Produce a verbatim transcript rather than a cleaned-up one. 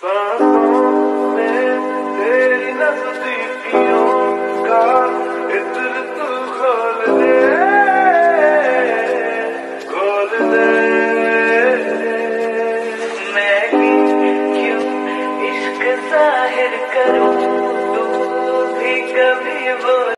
सांसों में तेरी नजदीकियों का इत्र तू खोल दे, खोल दे। मैं भी क्यों इश्क जाहिर करूं,